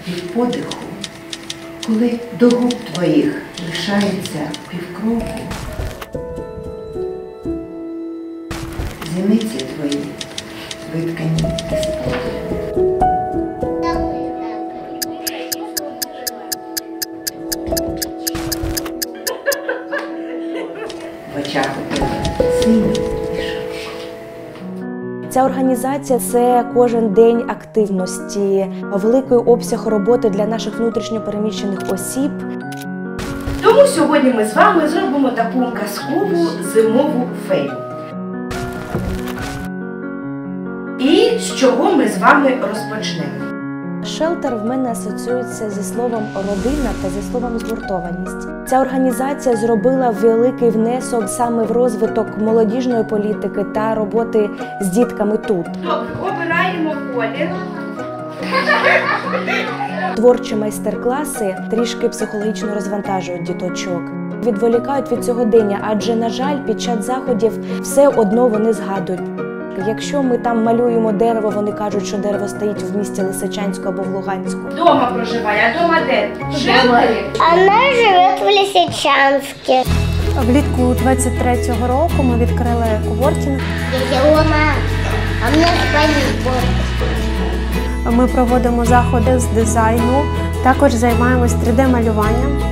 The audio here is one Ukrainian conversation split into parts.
від подиху, коли до губ твоїх лишається півкроку, зіниці твої виткані із потою. В очах у тебе синій і широкий. Ця організація – це кожен день активності, великий обсяг роботи для наших внутрішньо переміщених осіб. Тому сьогодні ми з вами зробимо таку казкову зимову фею. І з чого ми з вами розпочнемо? Шелтер в мене асоціюється зі словом «родина» та зі словом «згуртованість». Ця організація зробила великий внесок саме в розвиток молодіжної політики та роботи з дітками тут. Добре, обираємо колір. Творчі майстер-класи трішки психологічно розвантажують діточок, відволікають від сьогодення, адже, на жаль, під час заходів все одно вони згадують. Якщо ми там малюємо дерево, вони кажуть, що дерево стоїть в місті Лисичанську або в Луганську. Дома проживає, а дома де? В Шелтері? Она живет в Лисичанске. Влітку 23-го року ми відкрили коворкінг. Я Илона, а мне спасибо. Ми проводимо заходи з дизайну, також займаємось 3D-малюванням.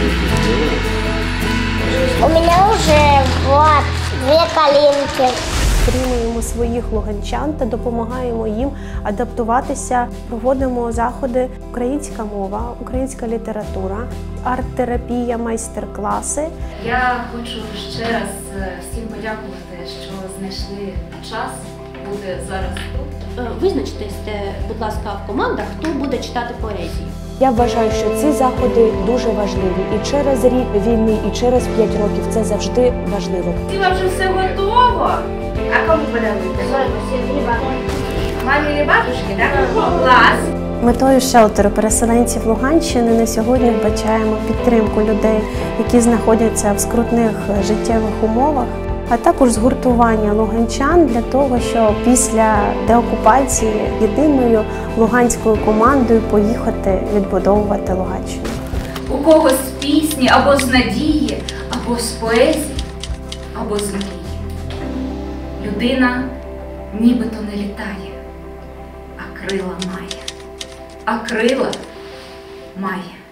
У меня уже вот 2 коленки. Підтримуємо своїх луганчан та допомагаємо їм адаптуватися. Проводимо заходи «Українська мова», «Українська література», арт-терапія, майстер-класи. Я хочу ще раз всім подякувати, що знайшли час бути зараз тут. Визначтесь, будь ласка, в командах, хто буде читати поезію. Я вважаю, що ці заходи дуже важливі. І через рік війни, і через 5 років це завжди важливо. Ціла вже все готово. А кому подаруєте? Мамі і бабушки, так? Клас! Метою шелтеру переселенців Луганщини на сьогодні вбачаємо підтримку людей, які знаходяться в скрутних життєвих умовах, а також згуртування луганчан для того, щоб після деокупації єдиною луганською командою поїхати відбудовувати Луганщину. У когось з пісні, або з надії, або з поезії, або з мрії. Людина нібито не літає, а крила має. А крила має.